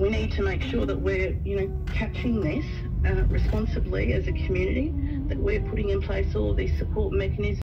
We need to make sure that we're, catching this responsibly as a community, that we're putting in place all of these support mechanisms